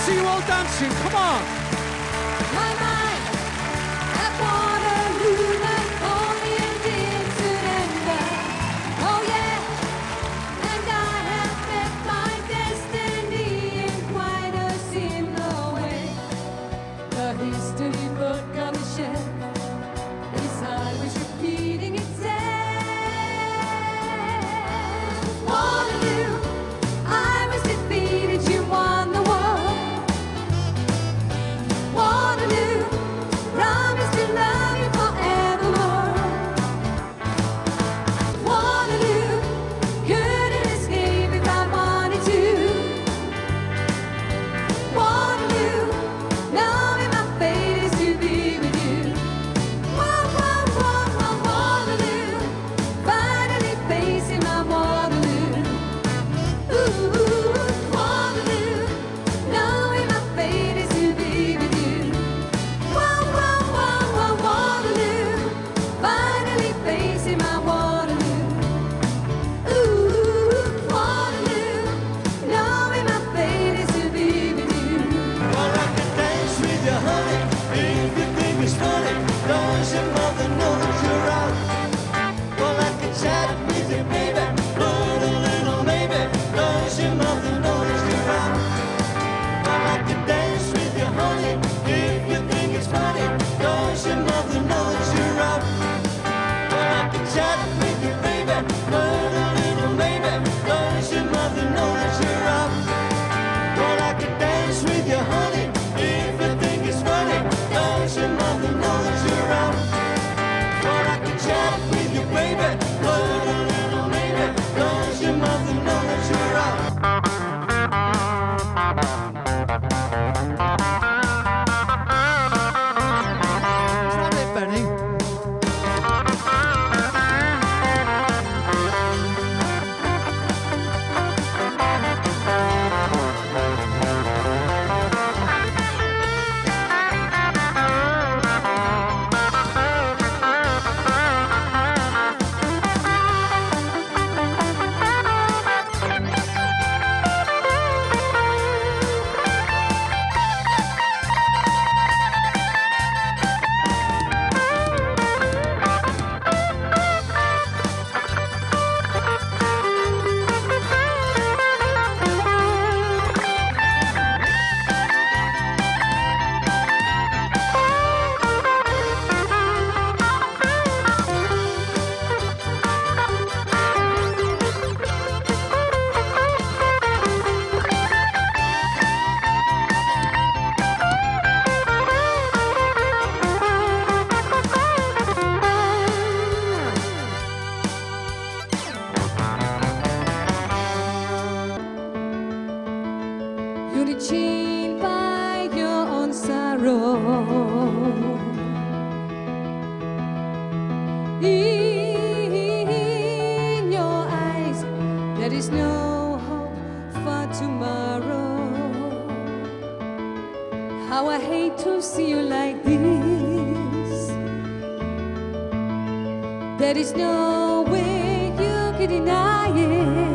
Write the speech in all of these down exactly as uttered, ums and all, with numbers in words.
see you all dancing. Come on. My mind at Waterloo, Napoleon did surrender. Oh yeah, and I have met my destiny in quite a similar way. The history book on the shelf is always repeating itself. Waterloo, I was defeated, you won the war. Waterloo, promise to love you forevermore. Waterloo, couldn't escape if I wanted to. Waterloo, knowing my fate is to be with you. Whoa, whoa, whoa, whoa, Waterloo, finally facing my Waterloo. Ooh, Waterloo, knowing my fate is to be with you. Whoa, whoa, whoa, whoa, Waterloo, finally facing my Waterloo. Ooh, Waterloo, knowing my fate is to be with you. Well, I could dance with you, honey, if you think it's funny. Does your mother know that you're out? Well, I could chat with you, baby, but a little maybe. Does your mother know that you're out? Well, I could dance with you, honey, if you think it's funny. Does your mother know that you're out? Well, I could chat with you, baby, but a little maybe. Does your mother know that you're out? Well, I could dance with you, honey, if you think it's funny. Does your mother know that you're out? Well, I could chat with you, baby, but a little maybe. Does your mother know that you're out? Is that it, Benny? You're chained by your own sorrow. In your eyes, there is no hope for tomorrow. How I hate to see you like this. There is no way you can deny it.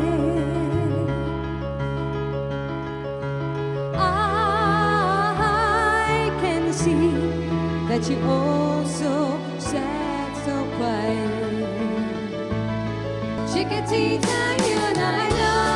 That you also sat so quiet. Chiquitita, you and I know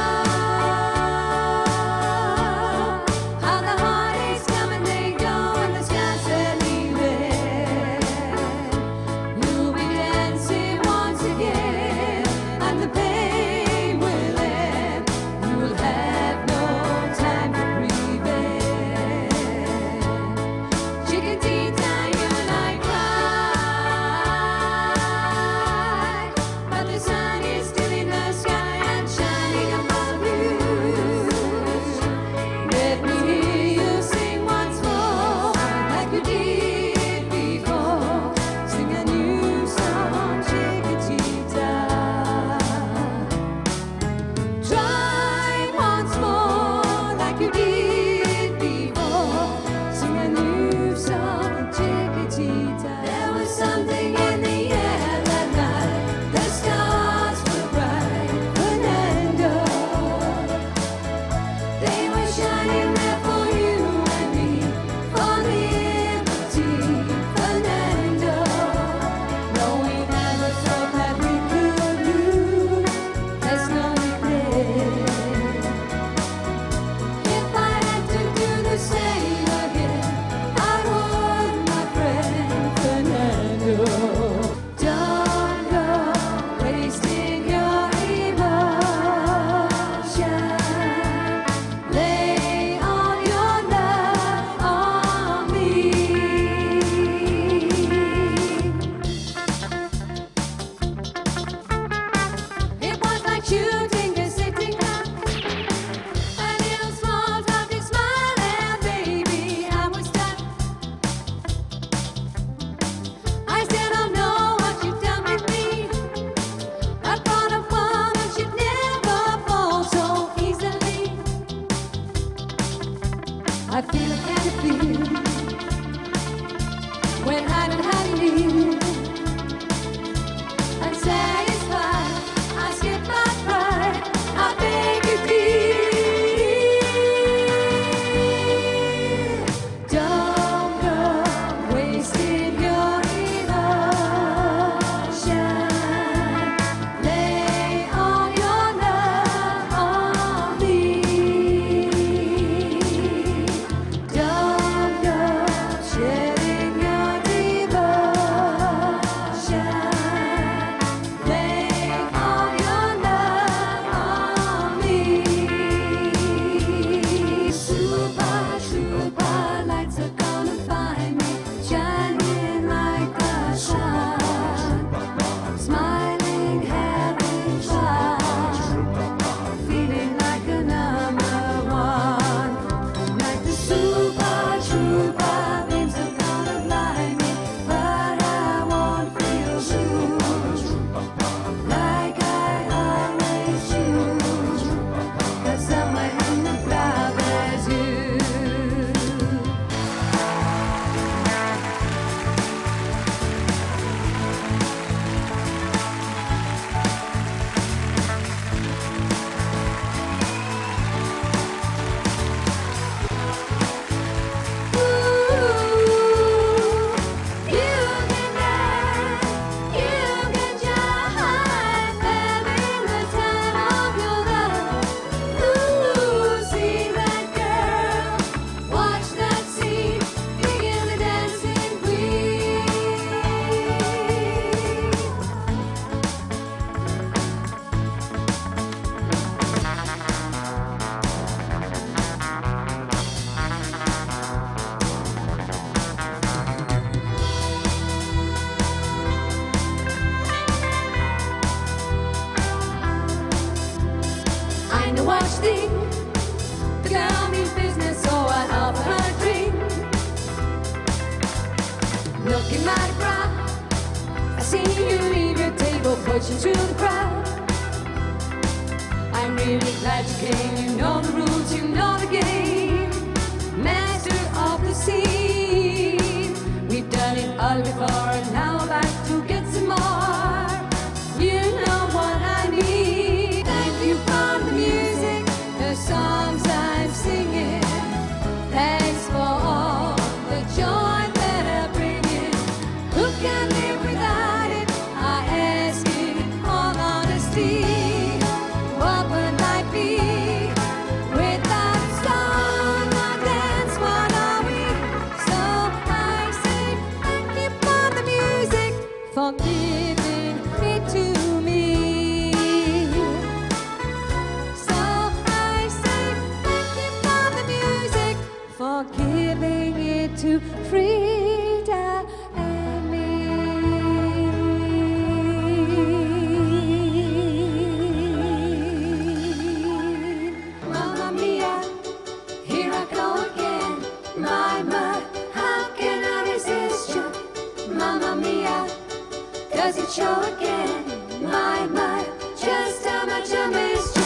how the heartaches come and they go and the skies are leaving. You'll be dancing once again and the pain will end. You will have no time for grieving. Chiquitita, you and I I know what you think. The girl means business, so I offer her a drink. Looking mighty proud, I see you leave your table, pushing through the crowd. I'm really glad you came. You know the rules, you know the game. Master of the scene. We've done it all before, and now back to get some more. You know what I mean. Thank you for the music, the songs I'm singing. Thanks for all the joy that I'm bringing. Who can live without it? I ask you in all honesty. What would life be without a song or dance? What are we? So I say thank you for the music, for giving it to me. So I say thank you for the music, for giving it to Frida and me. Mamma mia, here I go again. My mud, how can I resist you? Mamma mia, does it show again? My mud, just how much I missed you.